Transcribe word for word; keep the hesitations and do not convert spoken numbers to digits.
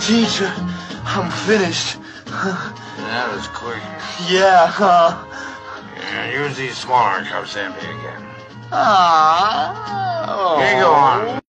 Teacher, I'm finished. That was quick. Yeah, huh? Yeah, use these smaller cups empty again. Ah. Okay, go on.